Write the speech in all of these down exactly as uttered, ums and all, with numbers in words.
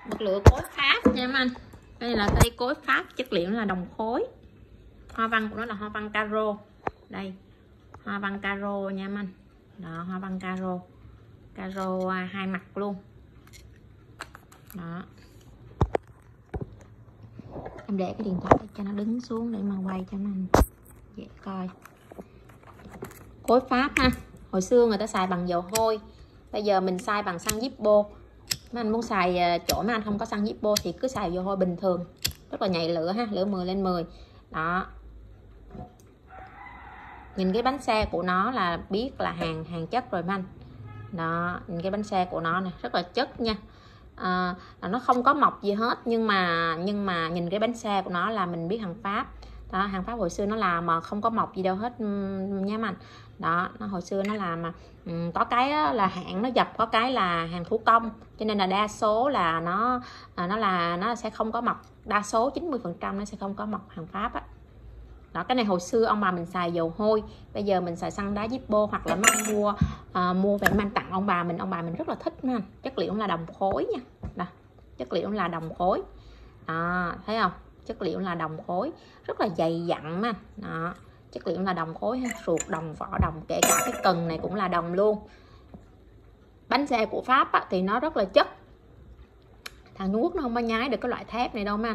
Bật lửa cối Pháp nha anh. Đây là cây cối Pháp, chất liệu là đồng khối. Hoa văn của nó là hoa văn caro. Đây, hoa văn caro nha anh. Đó, hoa văn caro. Caro hai mặt luôn. Đó. Em để cái điện thoại cho nó đứng xuống để mà quay cho anh dễ coi. Cối Pháp ha. Hồi xưa người ta xài bằng dầu hôi, bây giờ mình xài bằng xăng Zippo. Mấy anh muốn xài chỗ mấy anh không có xăng Zippo thì cứ xài dầu hôi bình thường, rất là nhạy lửa ha, lửa mười lên mười. Đó, nhìn cái bánh xe của nó là biết là hàng hàng chất rồi mấy anh. Đó, nhìn cái bánh xe của nó này rất là chất nha. À, nó không có mọc gì hết, nhưng mà nhưng mà nhìn cái bánh xe của nó là mình biết hàng Pháp. Đó, hàng Pháp hồi xưa nó làm mà không có mọc gì đâu hết nha anh. Đó, nó hồi xưa nó làm mà um, có cái là hãng nó dập, có cái là hàng thủ công, cho nên là đa số là nó à, nó là nó sẽ không có mọc, đa số chín mươi phần trăm nó sẽ không có mọc hàng Pháp á. Đó, cái này hồi xưa ông bà mình xài dầu hôi, bây giờ mình xài xăng đá Zippo, hoặc là mang mua à, mua về mang tặng ông bà mình, ông bà mình rất là thích nha. Chất liệu là đồng khối nha. Đó, chất liệu là đồng khối. Đó, thấy không? Chất liệu là đồng khối, rất là dày dặn mà. Đó, chất liệu là đồng khối ha, ruột đồng, vỏ đồng, kể cả cái cần này cũng là đồng luôn. Bánh xe của Pháp á, thì nó rất là chất. Thằng Trung Quốc nó không có nhái được cái loại thép này đâu mấy anh.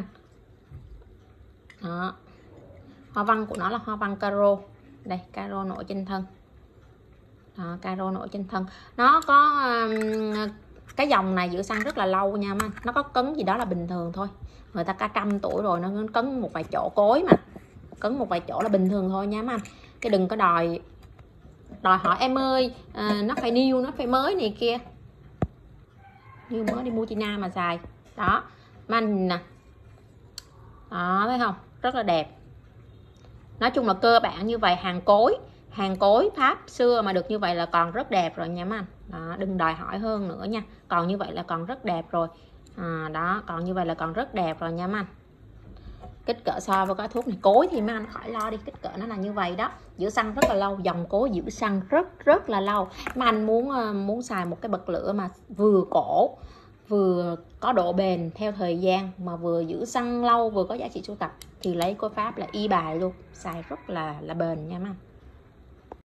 Đó, hoa văn của nó là hoa văn caro. Đây, caro nổi trên thân. Đó, caro nổi trên thân. Nó có um, cái dòng này giữ xăng rất là lâu nha anh. Nó có cấn gì đó là bình thường thôi. Người ta cả trăm tuổi rồi nó cấn một vài chỗ cối mà. Cấn một vài chỗ là bình thường thôi nha anh. Cái đừng có đòi đòi hỏi em ơi à, nó phải new, nó phải mới này kia. Như mới đi mua China mà xài. Đó, mấy anh nè. Đó, thấy không? Rất là đẹp. Nói chung là cơ bản như vậy, hàng cối hàng cối Pháp xưa mà được như vậy là còn rất đẹp rồi nha mấy anh. Đó, đừng đòi hỏi hơn nữa nha, còn như vậy là còn rất đẹp rồi. À, đó, còn như vậy là còn rất đẹp rồi nha mấy anh. Kích cỡ so với cái thuốc này, cối thì mấy anh khỏi lo đi, kích cỡ nó là như vậy đó, giữ xăng rất là lâu, dòng cối giữ xăng rất rất là lâu. Mấy anh muốn muốn xài một cái bật lửa mà vừa cổ, vừa có độ bền theo thời gian, mà vừa giữ xăng lâu, vừa có giá trị sưu tập thì lấy cối Pháp là y bài luôn, xài rất là là bền nha mấy anh.